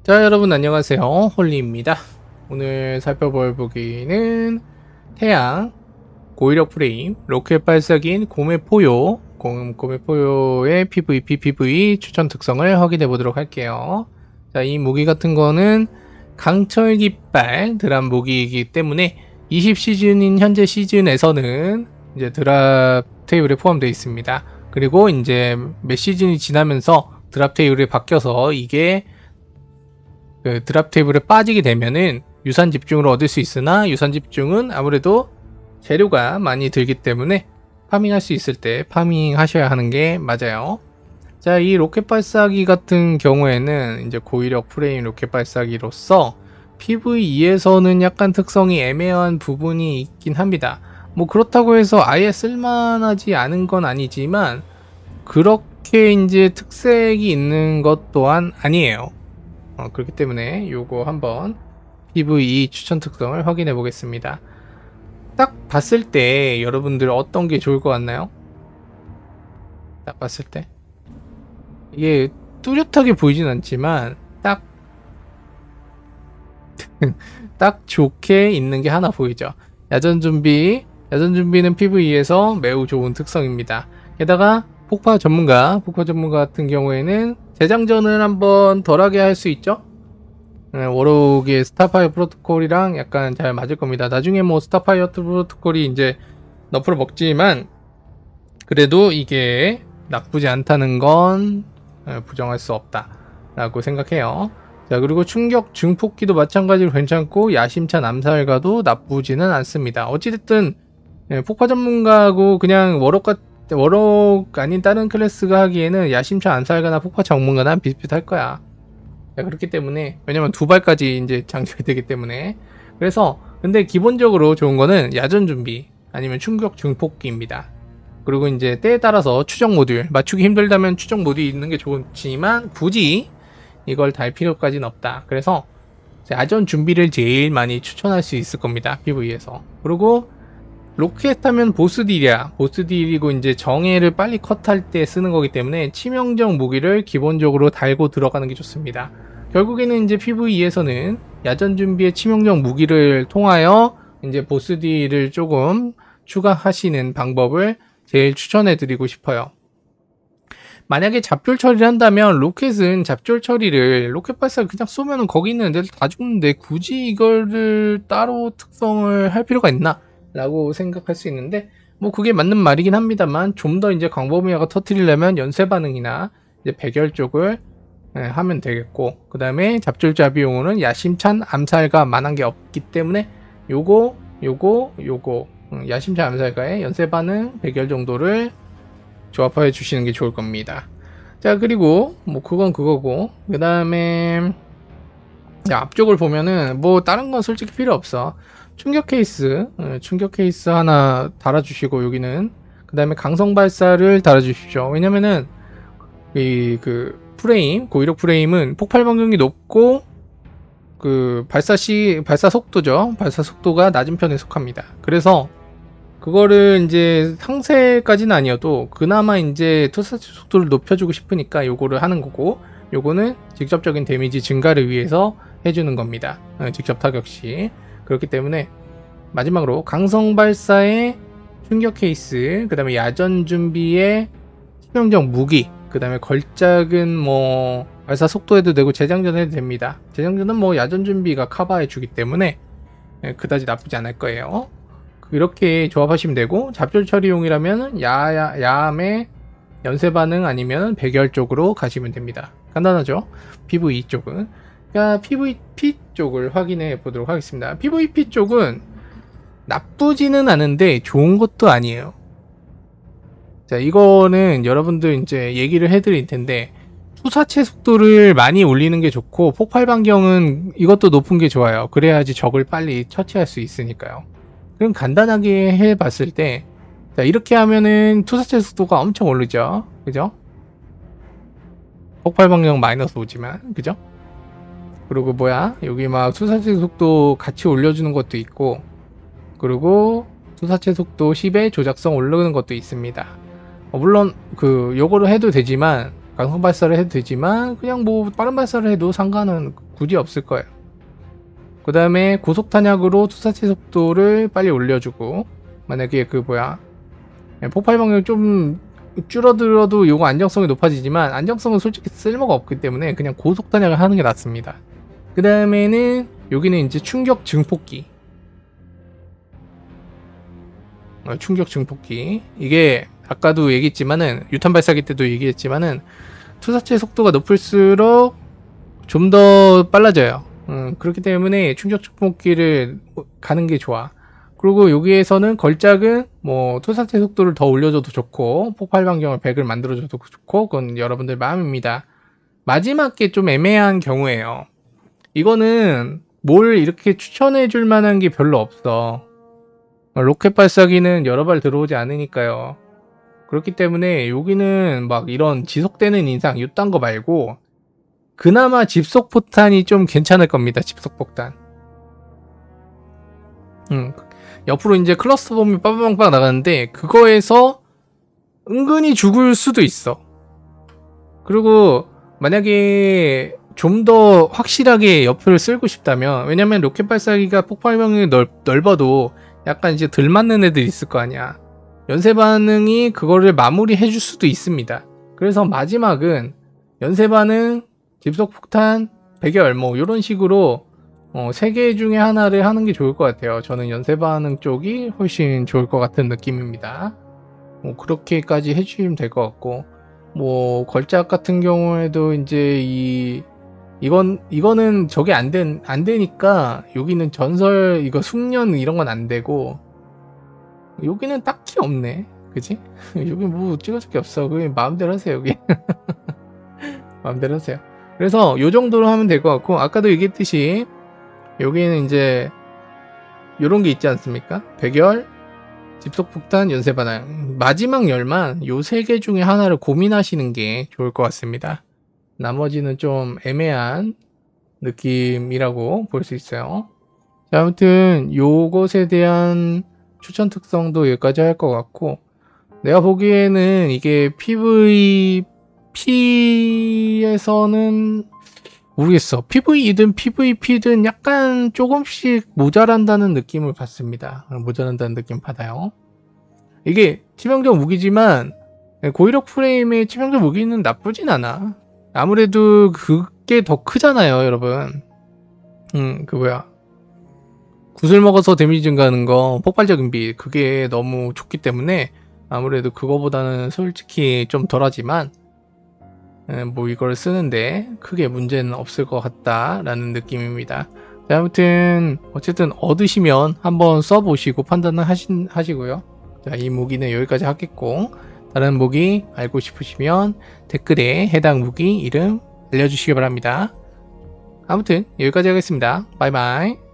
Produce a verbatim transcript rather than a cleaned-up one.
자, 여러분 안녕하세요. 홀리입니다. 오늘 살펴볼 무기는 태양, 고위력 프레임, 로켓 발사기인 고메포요, 고메포요의 피브이피, 피브이 추천 특성을 확인해 보도록 할게요. 자, 이 무기 같은 거는 강철 깃발 드랍 무기이기 때문에 이십 시즌인 현재 시즌에서는 이제 드랍 테이블에 포함되어 있습니다. 그리고 이제 몇 시즌이 지나면서 드랍 테이블에 바뀌어서 이게 그 드랍 테이블에 빠지게 되면은 유산 집중을 얻을 수 있으나 유산 집중은 아무래도 재료가 많이 들기 때문에 파밍할 수 있을 때 파밍 하셔야 하는 게 맞아요. 자, 이 로켓 발사기 같은 경우에는 이제 고위력 프레임 로켓 발사기로서 피브이에서는 약간 특성이 애매한 부분이 있긴 합니다. 뭐 그렇다고 해서 아예 쓸만하지 않은 건 아니지만 그렇게 이제 특색이 있는 것 또한 아니에요. 어, 그렇기 때문에 요거 한번 피브이 추천 특성을 확인해 보겠습니다. 딱 봤을 때 여러분들 어떤 게 좋을 것 같나요? 딱 봤을 때 이게 뚜렷하게 보이진 않지만 딱 딱 좋게 있는 게 하나 보이죠. 야전 준비 야전 준비는 피브이에서 매우 좋은 특성입니다. 게다가 폭파 전문가 폭파 전문가 같은 경우에는 재장전을 한번 덜하게 할 수 있죠. 네, 워록의 스타파이어 프로토콜이랑 약간 잘 맞을 겁니다. 나중에 뭐 스타파이어 프로토콜이 이제 너프를 먹지만 그래도 이게 나쁘지 않다는 건 부정할 수 없다 라고 생각해요. 자, 그리고 충격 증폭기도 마찬가지로 괜찮고 야심찬 암살가도 나쁘지는 않습니다. 어찌됐든 폭파 전문가하고 그냥 워록 같 워록 아닌 다른 클래스가 하기에는 야심찬 암살가나 폭파 전문가나 비슷비슷할 거야. 자, 그렇기 때문에 왜냐면 두 발까지 이제 장착이 되기 때문에 그래서 근데 기본적으로 좋은 거는 야전 준비 아니면 충격 증폭기입니다. 그리고 이제 때에 따라서 추적 모듈 맞추기 힘들다면 추적 모듈이 있는 게 좋지만 굳이 이걸 달 필요까지는 없다. 그래서 야전 준비를 제일 많이 추천할 수 있을 겁니다. 피브이에서. 그리고 로켓 하면 보스 딜이야. 보스 딜이고 이제 정예를 빨리 컷할 때 쓰는 거기 때문에 치명적 무기를 기본적으로 달고 들어가는 게 좋습니다. 결국에는 이제 피브이에서는 야전 준비의 치명적 무기를 통하여 이제 보스 딜을 조금 추가하시는 방법을 제일 추천해 드리고 싶어요. 만약에 잡졸 처리를 한다면 로켓은 잡졸 처리를 로켓 발사를 그냥 쏘면은 거기 있는 애들 다 죽는데 굳이 이거를 따로 특성을 할 필요가 있나? 라고 생각할 수 있는데 뭐 그게 맞는 말이긴 합니다만 좀 더 이제 광범위화가 터뜨리려면 연쇄 반응이나 이제 백열 쪽을 예, 하면 되겠고 그 다음에 잡졸자 비용으로는 야심찬 암살가 만한 게 없기 때문에 요거 요거 요거 음, 야심찬 암살가의 연쇄 반응 백열 정도를 조합해 주시는 게 좋을 겁니다. 자, 그리고 뭐 그건 그거고 그 다음에 앞쪽을 보면은 뭐 다른 건 솔직히 필요 없어. 충격 케이스, 충격 케이스 하나 달아주시고 여기는 그 다음에 강성 발사를 달아주십시오. 왜냐면은 이 그 프레임, 고위력 프레임은 폭발 반경이 높고 그 발사 시 발사 속도죠. 발사 속도가 낮은 편에 속합니다. 그래서 그거를 이제 상세까지는 아니어도 그나마 이제 투사 속도를 높여주고 싶으니까 요거를 하는 거고 요거는 직접적인 데미지 증가를 위해서 해주는 겁니다. 직접 타격 시. 그렇기 때문에 마지막으로 강성 발사의 충격 케이스, 그 다음에 야전 준비의 치명적 무기, 그 다음에 걸작은 뭐 발사 속도해도 되고 재장전 해도 됩니다. 재장전은 뭐 야전 준비가 커버해 주기 때문에 그다지 나쁘지 않을 거예요. 이렇게 조합하시면 되고 잡졸 처리용이라면 야야 야암의 연쇄 반응 아니면 백열 쪽으로 가시면 됩니다. 간단하죠? 피브이 쪽은. 그러니까 피브이피 쪽을 확인해 보도록 하겠습니다. 피브이피 쪽은 나쁘지는 않은데 좋은 것도 아니에요. 자, 이거는 여러분들 이제 얘기를 해드릴 텐데 투사체 속도를 많이 올리는 게 좋고 폭발 반경은 이것도 높은 게 좋아요. 그래야지 적을 빨리 처치할 수 있으니까요. 그럼 간단하게 해봤을 때 자, 이렇게 하면은 투사체 속도가 엄청 오르죠. 그죠? 폭발 반경 마이너스 오지만 그죠? 그리고 뭐야 여기 막 투사체 속도 같이 올려주는 것도 있고 그리고 투사체 속도 십에 조작성 올르는 것도 있습니다. 어, 물론 그 요거를 해도 되지만 강성 발사를 해도 되지만 그냥 뭐 빠른 발사를 해도 상관은 굳이 없을 거예요. 그 다음에 고속탄약으로 투사체 속도를 빨리 올려주고, 만약에 그 뭐야 폭발 방향 좀 줄어들어도 요거 안정성이 높아지지만 안정성은 솔직히 쓸모가 없기 때문에 그냥 고속탄약을 하는 게 낫습니다. 그 다음에는 여기는 이제 충격 증폭기. 어, 충격 증폭기. 이게 아까도 얘기했지만은 유탄 발사기 때도 얘기했지만은 투사체 속도가 높을수록 좀 더 빨라져요. 음, 그렇기 때문에 충격 증폭기를 가는 게 좋아. 그리고 여기에서는 걸작은 뭐 투사체 속도를 더 올려줘도 좋고 폭발 반경을 백을 만들어줘도 좋고 그건 여러분들 마음입니다. 마지막 게 좀 애매한 경우에요. 이거는 뭘 이렇게 추천해 줄 만한 게 별로 없어. 로켓 발사기는 여러 발 들어오지 않으니까요. 그렇기 때문에 여기는 막 이런 지속되는 인상 이딴 거 말고 그나마 집속 포탄이 좀 괜찮을 겁니다. 집속 포탄. 음, 옆으로 이제 클러스터 bom이 빠바방빵 나가는데 그거에서 은근히 죽을 수도 있어. 그리고 만약에 좀 더 확실하게 옆을 쓸고 싶다면, 왜냐면 로켓 발사기가 폭발방이 넓, 넓어도 약간 이제 덜 맞는 애들이 있을 거 아니야. 연쇄 반응이 그거를 마무리해 줄 수도 있습니다. 그래서 마지막은 연쇄 반응, 집속 폭탄, 백열 뭐 이런 식으로 어, 세 개 중에 하나를 하는 게 좋을 것 같아요. 저는 연쇄 반응 쪽이 훨씬 좋을 것 같은 느낌입니다. 뭐 그렇게까지 해주시면 될 것 같고, 뭐 걸작 같은 경우에도 이제 이 이건 이거는 저게 안 된 안 되니까 여기는 전설 이거 숙련 이런 건 안 되고, 여기는 딱히 없네, 그지? 여기 뭐 찍어줄 게 없어. 그냥 마음대로 하세요 여기. 마음대로 하세요. 그래서 요 정도로 하면 될 것 같고, 아까도 얘기했듯이 여기는 이제 요런 게 있지 않습니까? 백열, 집속폭탄, 연쇄반응. 마지막 열만 요 세 개 중에 하나를 고민하시는 게 좋을 것 같습니다. 나머지는 좀 애매한 느낌이라고 볼 수 있어요. 자, 아무튼 요것에 대한 추천 특성도 여기까지 할 것 같고, 내가 보기에는 이게 피브이피에서는 모르겠어. 피브이이든 피브이피든 약간 조금씩 모자란다는 느낌을 받습니다. 모자란다는 느낌 받아요. 이게 치명적 무기지만 고위력 프레임의 치명적 무기는 나쁘진 않아. 아무래도 그게 더 크잖아요, 여러분. 음, 그 뭐야, 구슬 먹어서 데미지 증가하는 거, 폭발적인 빛, 그게 너무 좋기 때문에 아무래도 그거보다는 솔직히 좀 덜하지만 뭐 이걸 쓰는데 크게 문제는 없을 것 같다라는 느낌입니다. 자, 아무튼 어쨌든 얻으시면 한번 써보시고 판단을 하신, 하시고요. 자, 이 무기는 여기까지 하겠고, 다른 무기 알고 싶으시면 댓글에 해당 무기 이름 알려주시기 바랍니다. 아무튼 여기까지 하겠습니다. 바이바이.